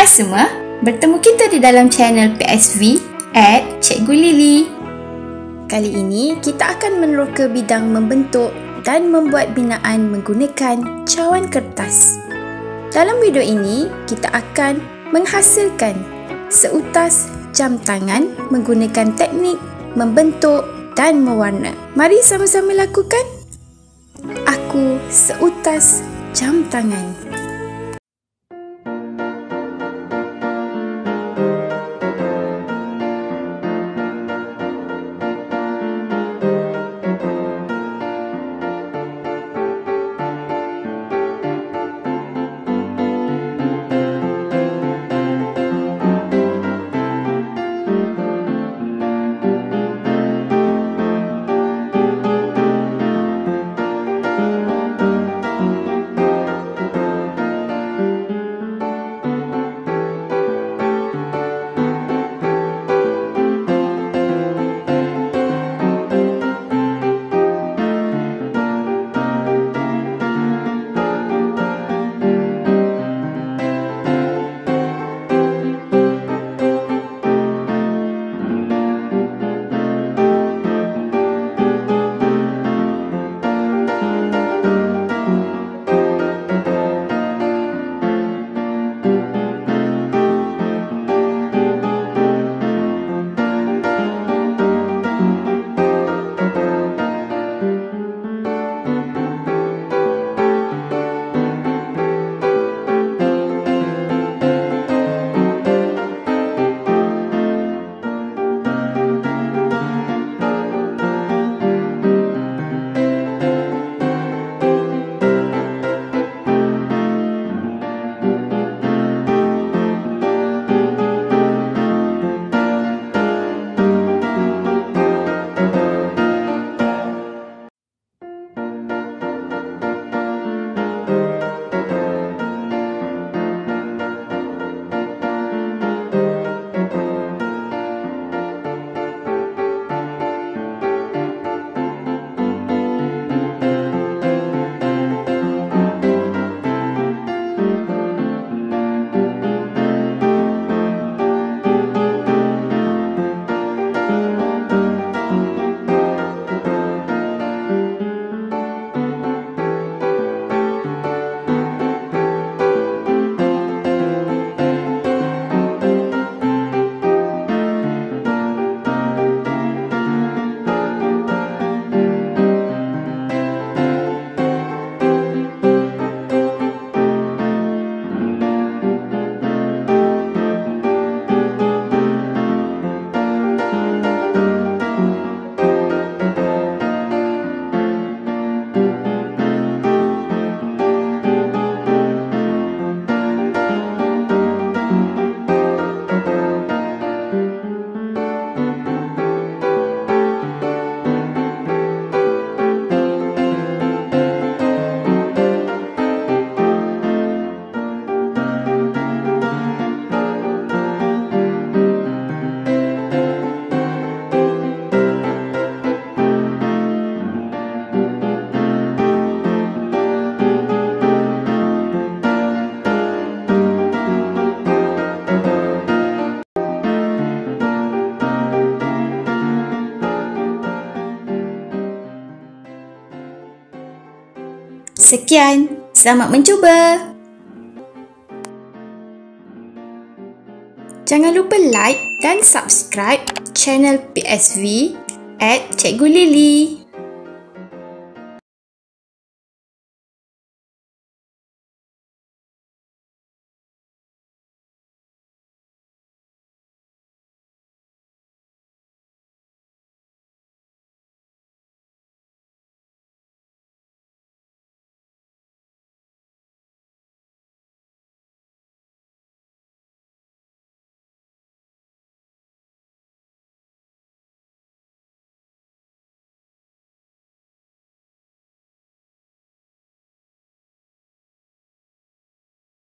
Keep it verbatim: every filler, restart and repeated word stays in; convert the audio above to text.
Hai semua, bertemu kita di dalam channel P S V at Cikgu Lily. Kali ini kita akan meneroka bidang membentuk dan membuat binaan menggunakan cawan kertas. Dalam video ini, kita akan menghasilkan seutas jam tangan menggunakan teknik membentuk dan mewarna. Mari sama-sama lakukan. Aku seutas jam tangan. Sekian, selamat mencuba. Jangan lupa like dan subscribe channel P S V at Cikgu Lily.